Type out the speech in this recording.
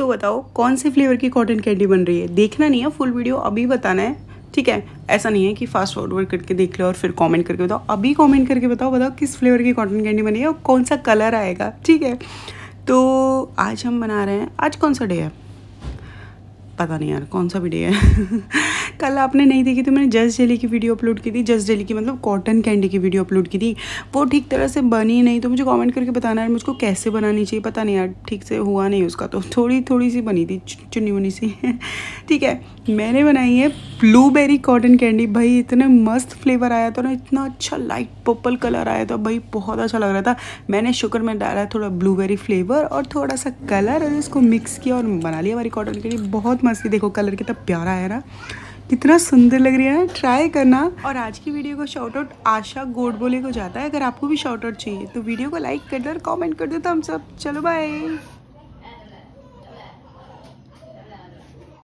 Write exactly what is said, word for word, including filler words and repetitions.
तो बताओ कौन से फ्लेवर की कॉटन कैंडी बन रही है। देखना नहीं है, फुल वीडियो अभी बताना है, ठीक है। ऐसा नहीं है कि फास्ट फॉरवर्ड करके देख लो और फिर कमेंट करके बताओ। अभी कमेंट करके बताओ बताओ किस फ्लेवर की कॉटन कैंडी बनी है और कौन सा कलर आएगा, ठीक है। तो आज हम बना रहे हैं, आज कौन सा डे है पता नहीं यार, कौन सा भी डे है कल आपने नहीं देखी तो मैंने जस्ट जेली की वीडियो अपलोड की थी, जस्ट जेली की मतलब कॉटन कैंडी की वीडियो अपलोड की थी। वो ठीक तरह से बनी नहीं, तो मुझे कमेंट करके बताना यार मुझको कैसे बनानी चाहिए। पता नहीं यार ठीक से हुआ नहीं उसका, तो थोड़ी थोड़ी सी बनी थी, चुन्नी मुन्नी सी ठीक है। मैंने बनाई है ब्लूबेरी कॉटन कैंडी। भाई इतने मस्त फ्लेवर आया था ना, इतना अच्छा लाइट पर्पल कलर आया था भाई, बहुत अच्छा लग रहा था। मैंने शुगर में डाला थोड़ा ब्लूबेरी फ्लेवर और थोड़ा सा कलर और इसको मिक्स किया और बना लिया हमारी कॉटन कैंडी। बहुत मस्त, देखो कलर कितना प्यारा है ना, कितना सुंदर लग रही है ना, ट्राई करना। और आज की वीडियो को शाउट आउट आशा गोडबोले को जाता है। अगर आपको भी शाउट आउट चाहिए तो वीडियो को लाइक कर दो और कमेंट कर दो, तो हम सब चलो बाय।